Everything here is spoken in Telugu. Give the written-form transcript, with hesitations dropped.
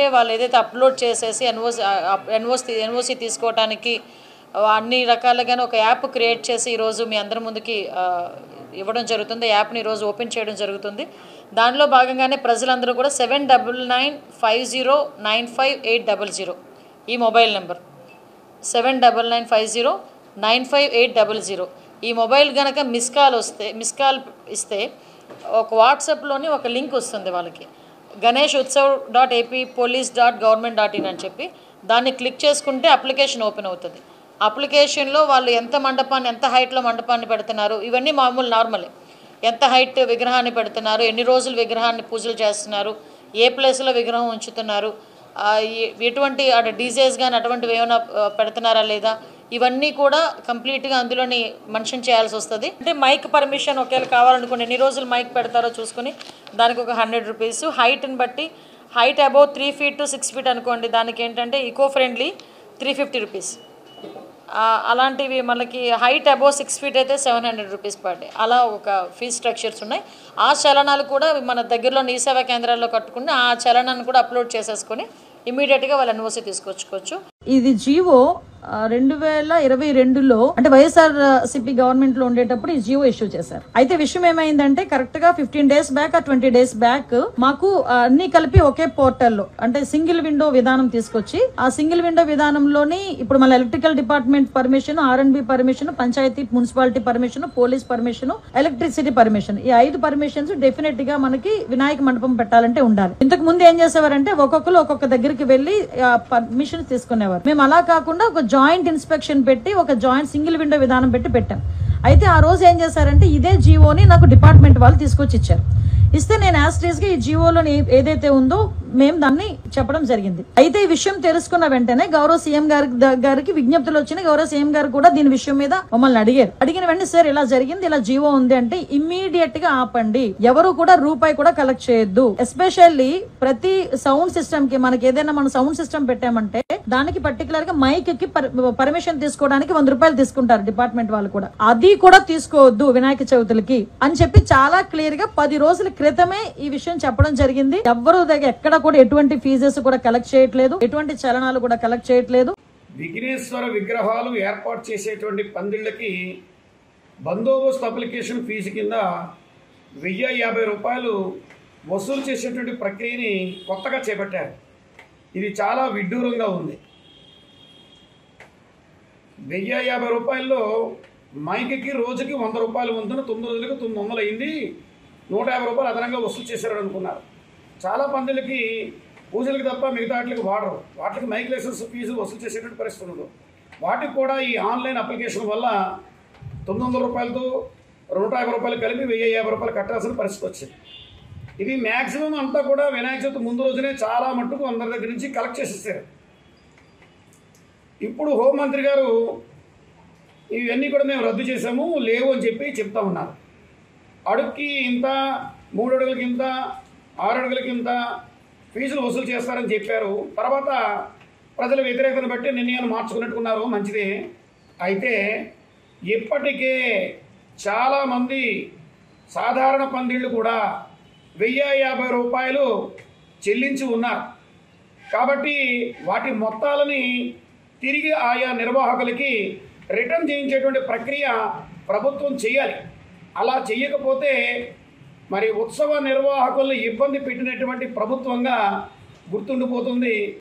వాళ్ళు ఏదైతే అప్లోడ్ చేసేసి ఎన్ఓసి తీసుకోవడానికి అన్ని రకాలుగానే ఒక యాప్ క్రియేట్ చేసి ఈరోజు మీ అందరి ముందుకి ఇవ్వడం జరుగుతుంది. యాప్ని ఈరోజు ఓపెన్ చేయడం జరుగుతుంది. దానిలో భాగంగానే ప్రజలందరూ కూడా 7995095800 ఈ మొబైల్ నెంబర్ 7995095800 ఈ మొబైల్ కనుక మిస్ కాల్ ఇస్తే ఒక వాట్సాప్లోని ఒక లింక్ వస్తుంది వాళ్ళకి, ganeshutsav.appolice.government.in అని చెప్పి దాన్ని క్లిక్ చేసుకుంటే అప్లికేషన్ ఓపెన్ అవుతుంది. అప్లికేషన్లో వాళ్ళు ఎంత హైట్లో మండపాన్ని పెడుతున్నారు, ఇవన్నీ నార్మలే. ఎంత హైట్ విగ్రహాన్ని పెడుతున్నారు, ఎన్ని రోజులు విగ్రహాన్ని పూజలు చేస్తున్నారు, ఏ ప్లేస్లో విగ్రహం ఉంచుతున్నారు, ఎటువంటి డీజేస్ కానీ అటువంటివి ఏమైనా పెడుతున్నారా లేదా, ఇవన్నీ కూడా కంప్లీట్గా అందులోని మెన్షన్ చేయాల్సి వస్తుంది. అంటే మైక్ పర్మిషన్ ఒకవేళ కావాలనుకోండి, ఎన్ని రోజులు మైక్ పెడతారో చూసుకుని దానికి ఒక 100 రూపీస్. హైట్ని బట్టి height above 3 feet to 6 feet అనుకోండి, దానికి ఏంటంటే ఈకో ఫ్రెండ్లీ 350 రూపీస్. అలాంటివి మనకి హైట్ అబౌవ్ 6 feet అయితే 700 రూపీస్ పర్ డే. అలా ఒక ఫీజ్ స్ట్రక్చర్స్ ఉన్నాయి. ఆ చలనాలు కూడా మన దగ్గరలో ఈ సేవా కేంద్రాల్లో కట్టుకుని ఆ చలనాన్ని కూడా అప్లోడ్ చేసేసుకొని ఇమీడియట్గా వాళ్ళు ఎన్ఓసి తీసుకొచ్చుకోవచ్చు. ఇది జీవో 2022లో అంటే వైఎస్ఆర్సీపీ గవర్నమెంట్ లో ఉండేటప్పుడు ఈ జియో ఇష్యూ చేశారు. అయితే విషయం ఏమైందంటే కరెక్ట్ గా 15 days బ్యాక్ 20 days బ్యాక్ మాకు అన్ని కలిపి ఒకే పోర్టల్లో అంటే సింగిల్ విండో విధానం తీసుకొచ్చి ఆ సింగిల్ విండో విధానంలోని ఇప్పుడు మన electrical department permission, R&B permission, panchayat municipality permission, police permission, electricity permission, ఈ 5 పర్మిషన్స్ డెఫినెట్ గా మనకి వినాయక మండపం పెట్టాలంటే ఉండాలి. ఇంతకు ముందు ఏం చేసేవారంటే ఒక్కొక్కరు ఒక్కొక్క దగ్గరికి వెళ్లి పర్మిషన్ తీసుకునేవారు. మేము అలా కాకుండా ఒక జాయింట్ ఇన్స్పెక్షన్ పెట్టి ఒక జాయింట్ సింగిల్ విండో విధానం పెట్టాం. అయితే ఆ రోజు ఏం చేశారంటే ఇదే జీవోని నాకు డిపార్ట్మెంట్ వాళ్ళు తీసుకొచ్చి ఇచ్చారు. ఇస్తే నేను యాస్ట్రీస్ గా ఈ జీవోలోని ఏదైతే ఉందో మేము దాన్ని చెప్పడం జరిగింది. అయితే ఈ విషయం తెలుసుకున్న వెంటనే గౌరవ సీఎం గారికి విజ్ఞప్తులు వచ్చినాయి. గౌరవ సీఎం గారు కూడా దీని విషయం మీద మమ్మల్ని అడిగిన వెంటనే సార్ ఇలా జరిగింది, ఇలా జీవో ఉంది అంటే ఇమ్మీడియట్ గా ఆపండి, ఎవరు కూడా రూపాయి కూడా కలెక్ట్ చేయొద్దు. ఎస్పెషల్లీ ప్రతి సౌండ్ సిస్టమ్ కి మనకి ఏదైనా మనం సౌండ్ సిస్టమ్ పెట్టామంటే దానికి పర్టికులర్ గా మైక్ కి పర్మిషన్ తీసుకోవడానికి 100 రూపాయలు తీసుకుంటారు డిపార్ట్మెంట్ వాళ్ళు కూడా. అది కూడా తీసుకోవద్దు వినాయక చవితులకి అని చెప్పి చాలా క్లియర్ గా 10 రోజుల క్రితమే ఈ విషయం చెప్పడం జరిగింది. ఎవరు ఎక్కడ కూడా ఎటువంటి ఫీజెస్ కూడా కలెక్ట్ చేయట్లేదు, ఎటువంటి చలనాలు కూడా కలెక్ట్ చేయట్లేదు. విఘ్నేశ్వర విగ్రహాలు ఏర్పాటు చేసేటువంటి పందిళ్ళకి బందోబస్తు అప్లికేషన్ ఫీజు కింద 1050 రూపాయలు వసూలు చేసేటువంటి ప్రక్రియని కొత్తగా చేపట్టారు. ఇది చాలా విడ్డూరంగా ఉంది. 1050 రూపాయల్లో మైక్కి రోజుకి 100 రూపాయలు వంతున 9 రోజులకు 900 అయింది, 150 రూపాయలు అదనంగా వసూలు చేశారని అనుకున్నారు. చాలా పందులకి పూజలకి తప్ప మిగతా వాటికి వాడరు, వాటికి మైక్ లైసెన్స్ ఫీజు వసూలు చేసేటువంటి పరిస్థితి ఉండదు. వాటికి కూడా ఈ ఆన్లైన్ అప్లికేషన్ వల్ల 900 రూపాయలతో 150 రూపాయలు కలిపి 1050 రూపాయలు కట్టాల్సిన పరిస్థితి వచ్చింది. ఇది మ్యాక్సిమం అంతా కూడా వినాయక చవితి ముందు రోజునే చాలా మట్టుకు అందరి దగ్గర నుంచి కలెక్ట్ చేసేసారు. ఇప్పుడు హోంమంత్రి గారు ఇవన్నీ కూడా మేము రద్దు చేసాము, లేవు అని చెప్పి చెప్తా ఉన్నారు. అడుగుకి ఇంత, 3 అడుగులకి ఇంత, 6 అడుగులకి ఇంత ఫీజులు వసూలు చేస్తారని చెప్పారు. తర్వాత ప్రజల వ్యతిరేకతను బట్టి నిర్ణయాన్ని మార్చుకున్నట్టుకున్నారు, మంచిదే. అయితే ఇప్పటికే చాలామంది సాధారణ పందిళ్ళు కూడా 1050 రూపాయలు చెల్లించి ఉన్నారు. కాబట్టి వాటి మొత్తాలని తిరిగి ఆయా నిర్వాహకులకి రిటర్న్ చేయించేటువంటి ప్రక్రియ ప్రభుత్వం చేయాలి. అలా చేయకపోతే మరి ఉత్సవ నిర్వాహకులను ఇబ్బంది పెట్టినటువంటి ప్రభుత్వంగా గుర్తుండిపోతుంది.